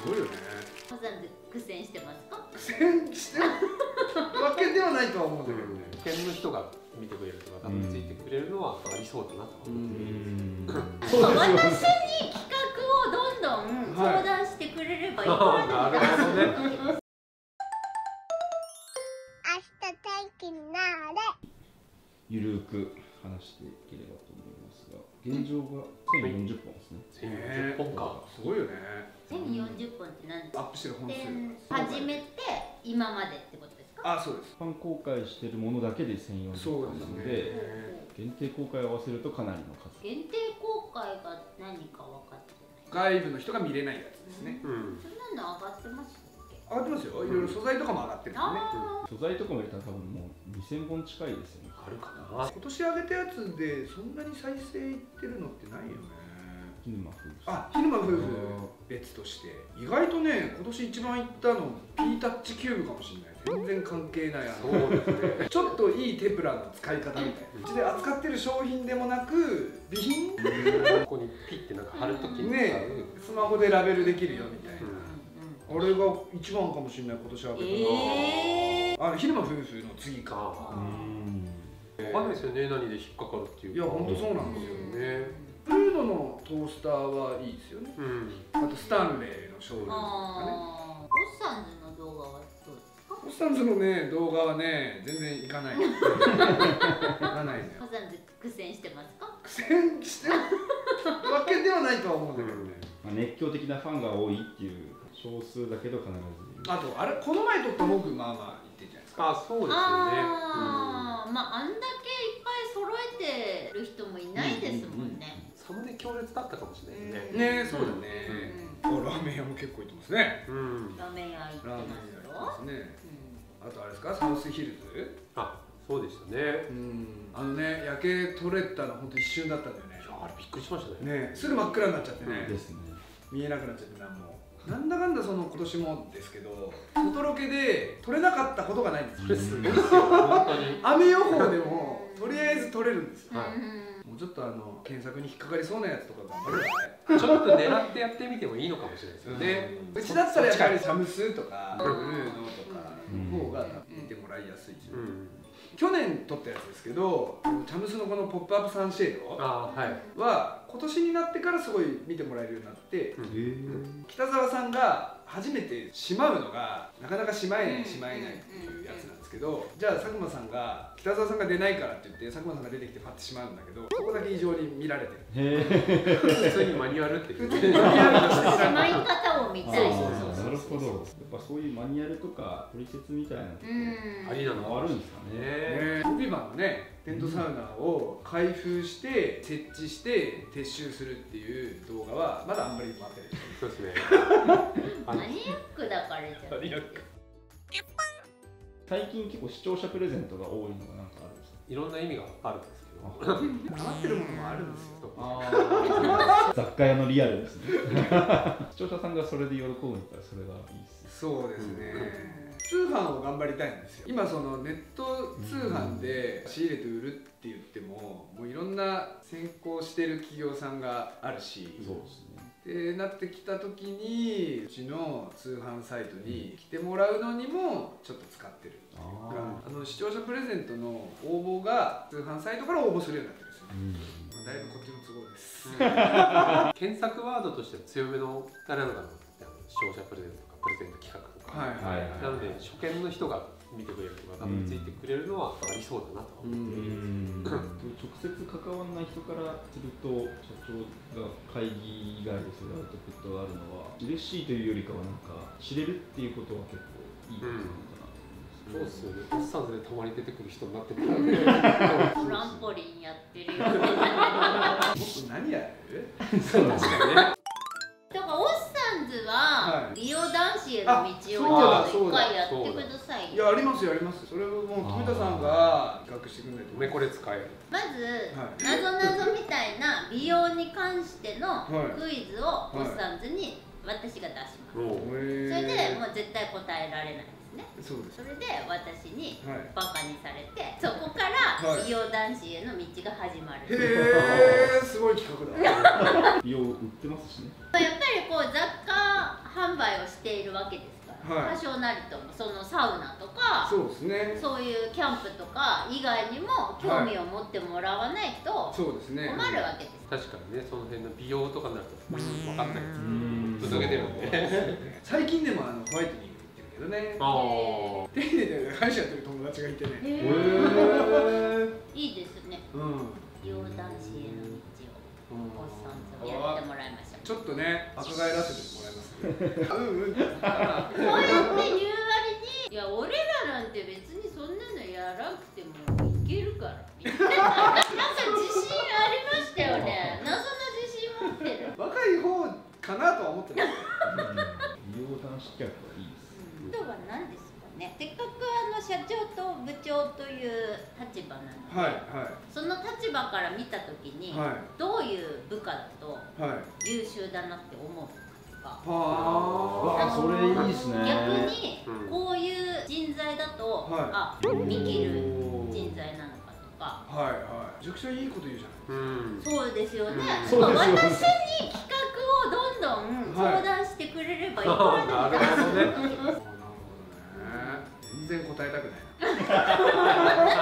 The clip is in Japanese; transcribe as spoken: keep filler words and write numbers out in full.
ごいよね。 おさん苦戦してますか？ 苦戦してるわけではないとは思うんだけどね。 県の人が見てくれるとかたどり着いてくれるのはありそうだなと思って。 そう私に企画をどんどん相談してくれればいいからね。 なるほどね。 明日天気になれ。 ゆるく話していければと思いますが、現状がせんよんじゅっぽんですね。 せんよんじゅっぽんか。 すごいよね。 せんよんじゅっぽんって何ですか？ アップしてる本数。 始めて今までってことですか？ あ、そうです。 一般公開しているものだけでせんよんじゅっぽんなので、限定公開を合わせるとかなりの数。 限定公開が何か分かってない。 外部の人が見れないやつですね。 そんなの上がってますっけ？ 上がってますよ。いろいろ素材とかも上がってるんですね。 素材とかも入れたら多分もうにせんぼん近いですよね。 あるかな。 今年上げたやつでそんなに再生いってるのってないよね。 キヌマ夫婦。 あ、キヌマ夫婦別として意外とね、今年一番いったの P タッチキューブかもしれない。全然関係ない。あのそうですね。 ちょっといいテプラの使い方みたいな。うちで扱ってる商品でもなく備品ここにピッてなんか貼るときに使う、 ね、スマホでラベルできるよみたいな。 うん、 あれが一番かもしれない。今年上げたな。えー、あのキヌマ夫婦の次か。 わかんないですよね、何で引っかかるっていうか。 いや、本当そうなんですよね。 ブルーノのトースターはいいですよね。 うん。 あとスタンレーのショールームとかね。 ああ、オッサンズの動画はどうですか？ オッサンズのね、動画はね、全然いかない。いかないのよ。 オッサンズ苦戦してますか？ 苦戦してるわけではないとは思うんだけどね。 まあ熱狂的なファンが多いっていう少数だけど必ずいる。 あと、あれ、この前撮った僕、まあまあ言ってんじゃないですか。 あ、そうですよね。 ああ、まああんだけいっぱい揃えてる人もいないですもんね。 サムネ強烈だったかもしれないですね。 ね、そうだね。あ、ラーメン屋も結構行ってますね。 うん。 ラーメン屋行ってラーメンます屋行よ。 ってますね。あとあれですか、サウスヒルズ。 あ、そうでしたね。 うん、あのね、夜景撮れたの本当一瞬だったんだよね。 いや、あれびっくりしましたね。 ね、すぐ真っ暗になっちゃってね。 ですね。 見えなくなっちゃって、なんも。なんだかんだその今年もですけど、外ロケで撮れなかったことがないんですよ。 それすごいですよ、本当に。 雨予報でもとりあえず撮れるんですよ。 はい。 もうちょっとあの検索に引っかかりそうなやつとか頑張るね。 ちょっと狙ってやってみてもいいのかもしれないですよね。 うちだったらやっぱりサムスとかブルーノとかの方が見てもらいやすいし、 うん。 去年撮ったやつですけど、チャムスのこのポップアップサンシェードあ、はい。 は今年になってからすごい見てもらえるようになって、 うんへ北沢さんが初めてしまうのがなかなかしまえないしまえないっていうやつなんですけど、じゃあ佐久間さんが北沢さんが出ないからって言って佐久間さんが出てきてパッてしまうんだけど、そこだけ異常に見られてる。 え。 普通にマニュアルって言って。 しまい方を見たい。 なるほど。やっぱそういうマニュアルとか取説みたいなのってうん。 ありなのあるんですかね。 ね。 ね、ロビバンのねテントサウナを開封して設置して撤収するっていう動画はまだあんまり回ってない。 そうですね。 マニアックだからじゃないですか。 最近結構視聴者プレゼントが多いのがなんかあるんですか。 いろんな意味があるんですけど。 余ってるものもあるんですよ。 ああ。雑貨屋のリアルですね。視聴者さんがそれで喜ぶんだったらそれがいいですね。 そうですね。通販を頑張りたいんですよ。今そのネット通販で仕入れて売るって言っても、もういろんな先行してる企業さんがあるし。 そうですね。 ってなってきた時にうちの通販サイトに来てもらうのにもちょっと使ってるっていうか、あの視聴者プレゼントの応募が通販サイトから応募するようになってるんですよね。うん、だいぶこっちの都合です。 検索ワードとしては強めのあれなのかな。視聴者プレゼントとかプレゼント企画とか。 はいはい。 なので初見の人が見てくれるとかたどり着いてくれるのはありそうだなと思って。 直接関わらない人からすると社長が会議以外でそれアウトプットがあるのは嬉しいというよりかはなんか知れるっていうことは結構いいことなのかなと思います。 そうですよね。オッサンズでたまに出てくる人になってたらね。 トランポリンやってるよ。 僕何やる？ そう確かにね。 だからオッサンズは美容男子への道をちょっと一回やってください。 いや、ありますよあります。それをもう富田さんが企画してくれないと。 めこれ使える。 まずなぞなぞみたいな美容に関してのクイズをオッサンズに私が出します。それでもう絶対答えられないですね。 そうです。 それで私にバカにされて、そこから美容男子への道が始まる。 へえ、すごい企画だ。 美容売ってますしね。 やっぱりこう雑貨販売をわけですから、 はい、 多少なりともそのサウナとかそうですね、 そういうキャンプとか以外にも興味を持ってもらわないとそうですね困るわけです。 確かにね、その辺の美容とかになると分かんないですね。ぶっかけてるんで。 最近でもあのホワイトニング行ってるけどね。 ああ。 丁寧で歯医者やってる友達がいてね。 へえ。いいですね。 うん。 美容男子への道をおっさんとやってもらいました。 ちょっとね、若返らせてもらいますね。うんうん。 そうやって言う割に、いや俺らなんて別にそんなのやらなくてもいけるから。なんか自信ありましたよね。謎の自信持ってる。 若い方かなとは思ってます。 美容男子客はいいです。 あとは何ですかね。せっかくあの社長と部長という立場なので、 はいはい、 その立場から見たときに、はい、どういう部下だと優秀だなって思うのかとか。 ああ、それいいですね。 逆にこういう人材だと、はい、あ、見切る人材なのかとか。はいはい。 めちゃくちゃいいこと言うじゃん。うん、 そうですよね。 うん、 私に企画をどんどん相談してくれればいいからね。 なるほどね。全然答えたくないな。